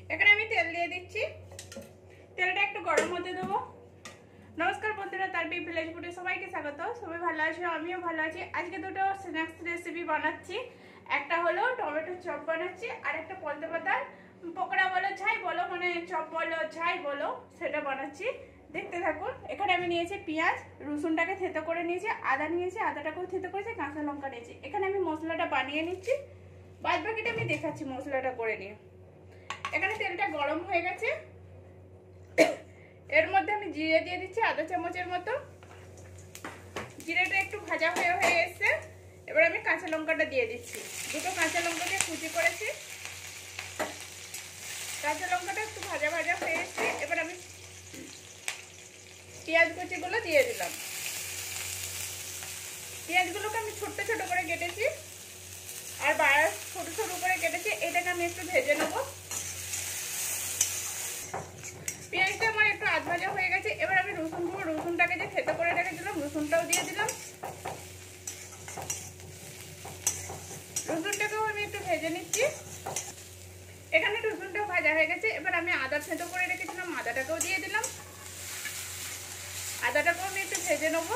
এখানে আমি তেল দিয়ে দিচ্ছি, তেলটা একটু গরম হতে দেবো। নমস্কার বন্ধুরা, তারপি ভিলেজ ফুডে সবাইকে স্বাগত। সবাই ভালো আছো, আমিও ভালো আছি। আজকে দুটো স্ন্যাক্স রেসিপি বানাচ্ছি। একটা হলো টমেটো চপ বানাচ্ছি, আর একটা পলতে পাতার পকোড়া বলো ছাই বলো, মানে চপ বলো ছাই বলো, সেটা বানাচ্ছি। দেখতে থাকুন। এখানে আমি নিয়েছি পেঁয়াজ, রসুনটাকে থেতো করে নিয়েছি, আদা নিয়েছি, আদাটাকেও থেতো করেছি, কাঁচা লঙ্কা নিয়েছি। এখানে আমি মশলাটা বানিয়ে নিচ্ছি, বাদ বাকিটা আমি দেখাচ্ছি মশলাটা করে নিয়ে। এখানে তেলটা গরম হয়ে গেছে, এর মধ্যে আমি জিরে দিয়ে দিচ্ছি আধা চামচের মতো। জিরেটা একটু ভাজা হয়ে এসছে, এবার আমি কাঁচা লঙ্কাটা দিয়ে দিচ্ছি। দুটো কাঁচা লঙ্কাকে কুচি করেছি, কাঁচা লঙ্কাটা একটু ভাজা ভাজা হয়ে এসছে। এবার আমি পেঁয়াজ কুচিগুলো দিয়ে দিলাম। পেঁয়াজগুলোকে আমি ছোট্ট ছোট করে কেটেছি, আর ছোট ছোট করে কেটেছি। এটাকে আমি একটু ভেজে নেবো। পেঁয়াজটা আমার একটু আধ ভাজা হয়ে গেছে। এবার আমি রসুনটাকে যে থেতো করে রেখেছিলাম, রসুনটাও দিয়ে দিলাম। রসুনটাকেও আমি একটু ভেজে নিচ্ছি। এখানে রসুনটাও ভাজা হয়ে গেছে। এবার আমি আদা থেতো করে রেখেছিলাম, আদাটাকেও দিয়ে দিলাম। আদাটাকেও আমি একটু ভেজে নেবো।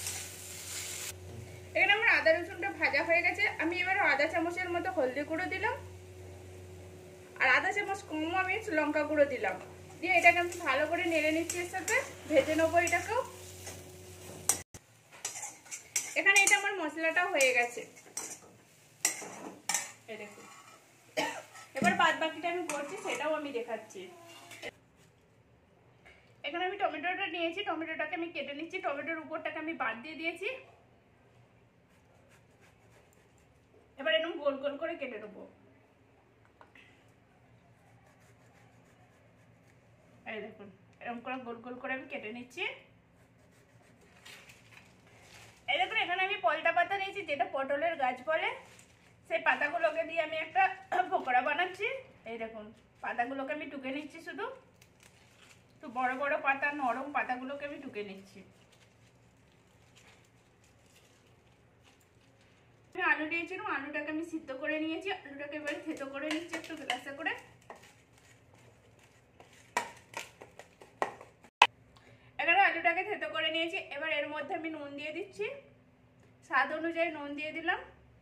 এখানে আমার আদা রসুনটা ভাজা হয়ে গেছে। আমি এবার আধা চামচের মতো হলদি গুঁড়ো দিলাম, আর আধা চামচ কম আমি লঙ্কা গুঁড়ো দিলাম। দিয়ে এটাকে আমি ভালো করে নেড়ে নিচ্ছি, এর সাথে ভেজে নেবো এটাকেও। এখানে এটা আমার মশলাটা হয়ে গেছে, এই দেখুন। এবার বাদ বাকিটা আমি করছি, সেটাও আমি দেখাচ্ছি। এখানে আমি টমেটোটা নিয়েছি, টমেটোটাকে আমি কেটে নিচ্ছি। টমেটোর উপরটাকে আমি বাদ দিয়ে দিয়েছি। এবার এরকম গোল গোল করে কেটে নেবো। এই দেখুন, এরকম করে গোল গোল করে আমি কেটে নিচ্ছি। এই দেখুন, এখানে আমি পলতা পাতা নিয়েছি, যেটা পটলের গাছ বলে। সেই পাতাগুলোকে দিয়ে আমি একটা পকোড়া বানাচ্ছি। এই দেখুন, পাতাগুলোকে আমি টুকে নিচ্ছি। শুধু তো বড় বড় পাতা, নরম পাতাগুলোকে আমি টুকে নিচ্ছি। আমি আলু দিয়েছিলাম, আলুটাকে আমি সিদ্ধ করে নিয়েছি। আলুটাকে এবারে থেতো করে নিচ্ছি একটু গ্লাসে করে। এখানে আলুটাকে থেতো করে নিয়েছি। এবার এর মধ্যে আমি নুন দিয়ে দিচ্ছি, স্বাদ অনুযায়ী নুন দিয়ে দিলাম।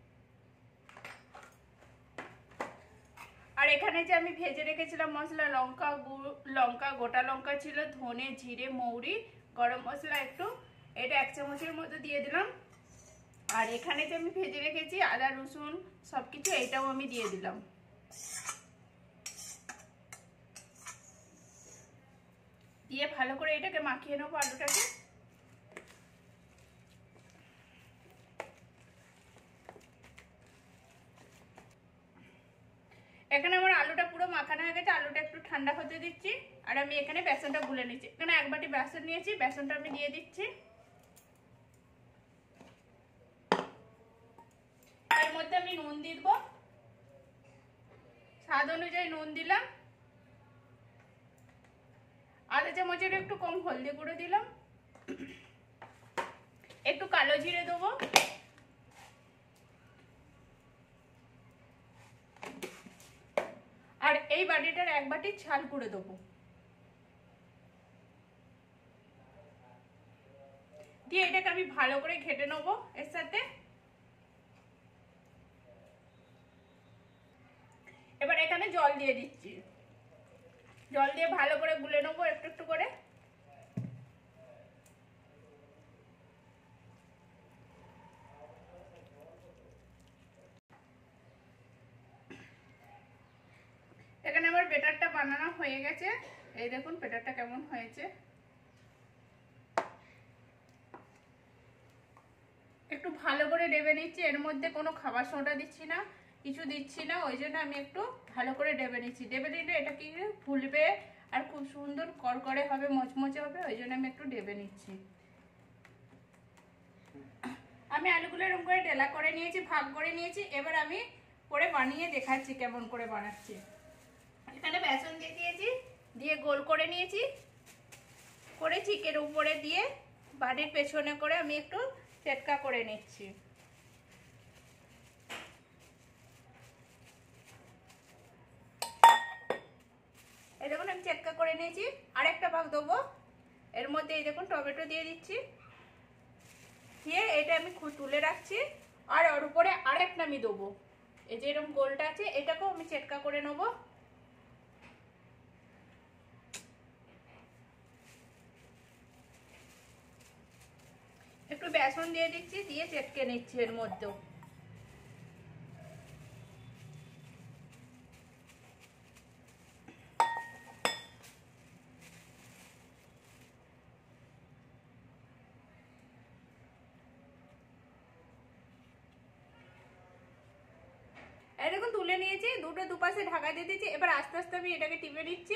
আর এখানে যে আমি ভেজে রেখেছিলাম মশলা, লঙ্কা গোটা লঙ্কা ছিল, ধনে, জিরে, মৌরি, গরম মশলা একটু, এটা 1 চামচের মতো দিয়ে দিলাম। আর এখানে যে আমি ভেজে রেখেছি আদা রসুন সবকিছু, এইটাও আমি দিয়ে দিলাম। দিয়ে ভালো করে এটাকে মাখিয়ে নেবো আলুটাকে। এখানে আমার আলুটা পুরো মাখানো হয়ে গেছে। আলুটা একটু ঠান্ডা হতে দিচ্ছি, আর আমি এখানে বেসনটা গুলে নিচ্ছি। এখানে 1 বাটি বেসন নিয়েছি, বেসনটা আমি দিয়ে দিচ্ছি। এর মধ্যে আমি নুন দিব, স্বাদ অনুযায়ী নুন দিলাম। আধা চামচের একটু কম হলদি গুঁড়ো দিলাম। একটু কালো জিরে দেবো, আর এই বাটিটার 1 বাটি ছাল করে দেবো। দিয়ে এটাকে আমি ভালো করে ঘেটে নেবো এর সাথে। এবার এখানে জল দিয়ে দিচ্ছি, জল দিয়ে ভালো করে গুলে নেবো একটু একটু করে। এখানে আমার বেটারটা বানানো হয়ে গেছে। এই দেখুন বেটারটা কেমন হয়েছে। একটু ভালো করে ডেবে নিচ্ছি, এর মধ্যে কোনো খাবার সোডা দিচ্ছি না, কিছু দিচ্ছি না। ওই জন্য আমি একটু ভালো করে ডেবে নিচ্ছি। ডেবে নিলে এটা কি ফুলবে আর খুব সুন্দর করকরে হবে, মচমচে হবে। ওই জন্য আমি একটু ডেবে নিচ্ছি। আমি আলুগুলো এরকম করে ডেলা করে নিয়েছি, ভাগ করে নিয়েছি। এবার আমি করে বানিয়ে দেখাচ্ছি কেমন করে বানাচ্ছি। এখানে বেসন দিয়ে দিয়েছি, দিয়ে গোল করে নিয়েছি, করে চিকের উপরে দিয়ে বাড়ির পেছনে করে আমি একটু চেটকা করে নিচ্ছি। চেটকা করে নিয়েছি, আরেকটা ভাগ দেবো। এর মধ্যে এই দেখুন টমেটো দিয়ে দিচ্ছি, দিয়ে এটা আমি তুলে রাখছি। আর ওর উপরে আরেকটা আমি দেবো, এই যে এরকম গোলটা আছে, এটাকেও আমি চেটকা করে নেবো। একটু বেসন দিয়ে দিচ্ছি, দিয়ে চেটকে নিচ্ছি এর মধ্যেও। এই দেখুন তুলে নিয়েছি, দুটো দুপাশে ঢাকা দিয়ে দিচ্ছি। এবার আস্তে আস্তে আমি এটাকে টিপে নিচ্ছি।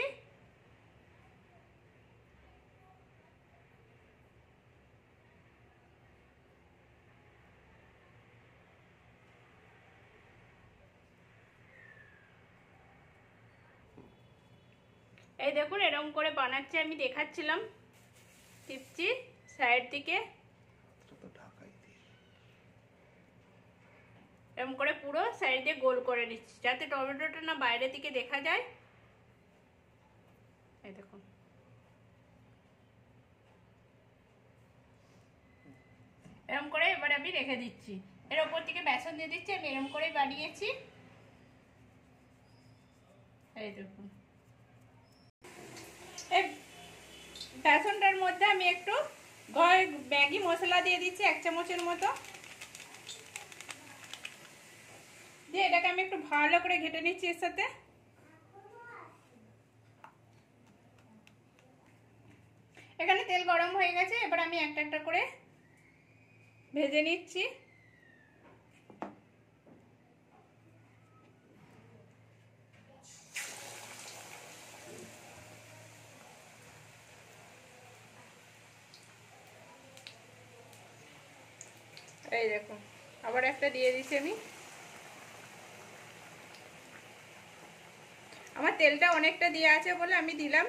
এই দেখুন এরকম করে বানাচ্ছি, আমি দেখাচ্ছিলাম, টিপছি সাইড দিকে এরকম করে পুরো সাইডে গোল করে নিচ্ছি, যাতে টমেটোটা না বাইরে থেকে দেখা যায়। এই দেখুন এরকম করে এবার আমি রেখে দিচ্ছি। এর উপর থেকে বেসন দিয়ে দিচ্ছি, আমি এরকম করেই বানিয়েছি। এই দেখুন এই বেসনটার মধ্যে আমি একটু ম্যাগি মশলা দিয়ে দিচ্ছি 1 চামচের মতো, দিয়ে এটাকে আমি একটু ভালো করে ঘেটে নিচ্ছি এর সাথে। এখানে তেল গরম হয়ে গেছে, এবার আমি একটা একটা করে ভেজে নিচ্ছি। এই দেখুন আবার একটা দিয়ে দিচ্ছি আমি। আমার তেলটা অনেকটা দিয়ে আছে বলে আমি দিলাম।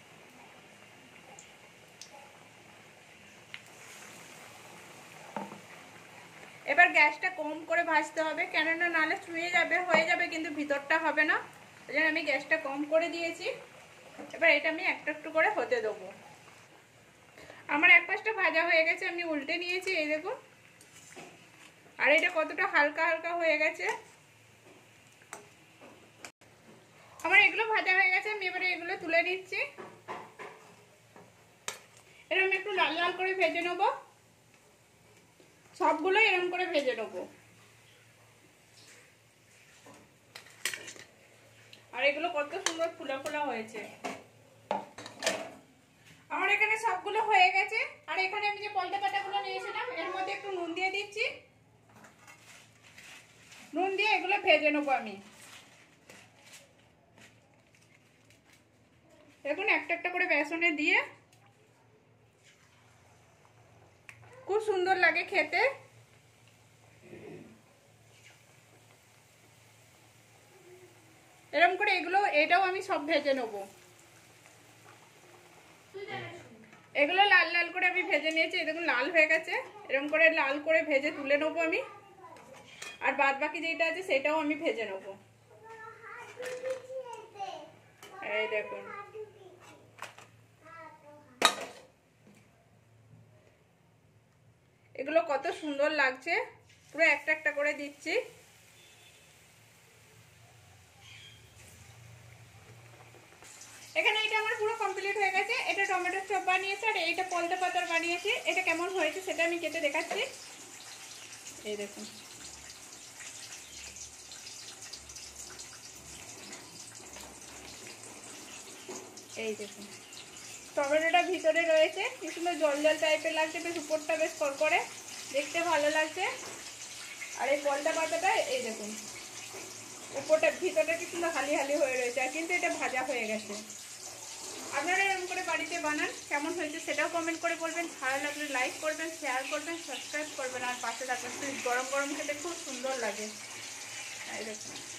এবার গ্যাসটা কম করে ভাজতে হবে, কেননা নালে ছুঁয়ে যাবে, হয়ে যাবে কিন্তু ভিতরটা হবে না, ওই জন্য আমি গ্যাসটা কম করে দিয়েছি। এবার এটা আমি একটু একটু করে হতে দেবো। আমার এক পাশটা ভাজা হয়ে গেছে, আমি উল্টে নিয়েছি, এই দেখুন। আর এটা কতটা হালকা হালকা হয়ে গেছে। আমার এগুলো ভাজা হয়ে গেছে, আমি এবারে এগুলো তুলে নিচ্ছি। এরকম একটু লাল লাল করে ভেজে নেবো, সবগুলো এরকম করে ভেজে নেবো। আর এগুলো কত সুন্দর ফুলা ফুলা হয়েছে। আমার এখানে সবগুলো হয়ে গেছে। আর এখানে আমি যে পলটা পাতাগুলো নিয়েছিলাম এর মধ্যে একটু নুন দিয়ে দিচ্ছি, নুন দিয়ে এগুলো ভেজে নেবো আমি। দেখুন একটা একটা করে বেসনে দিয়ে খুব সুন্দর লাগে খেতে। এরকম করে এটাও আমি সব ভেজে নেবো। এগুলো লাল লাল করে আমি ভেজে নিয়েছি, দেখুন লাল হয়ে গেছে। এরকম করে লাল করে ভেজে তুলে নেবো আমি। আর বাদ বাকি যেটা আছে সেটাও আমি ভেজে নেবো। এই দেখুন এগুলো কত সুন্দর লাগছে, পুরো একটা একটা করে দিচ্ছি। এখানে এটা আমার পুরো কমপ্লিট হয়ে গেছে। এটা টমেটোর চপ বানিয়েছে, আর এইটা পলতা পাতার বানিয়েছি। এটা কেমন হয়েছে সেটা আমি কেটে দেখাচ্ছি। এই দেখুন এই দেখুন টমেটোটা ভিতরে রয়েছে, কি সুন্দর জল জল টাইপের লাগছে, বেশ উপরটা বেশ করকরে, দেখতে ভালো লাগছে। আর এই পলতা পাতাটা এই দেখুন উপরটা ভিতরটা কি সুন্দর হালি হালি হয়ে রয়েছে, আর কিন্তু এটা ভাজা হয়ে গেছে। আপনারা এরকম করে বাড়িতে বানান, কেমন হয়েছে সেটাও কমেন্ট করে বলবেন। ভালো লাগলে লাইক করবেন, শেয়ার করবেন, সাবস্ক্রাইব করবেন, আর পাশে থাকবেন। গরম গরম খেতে খুব সুন্দর লাগে। এই দেখুন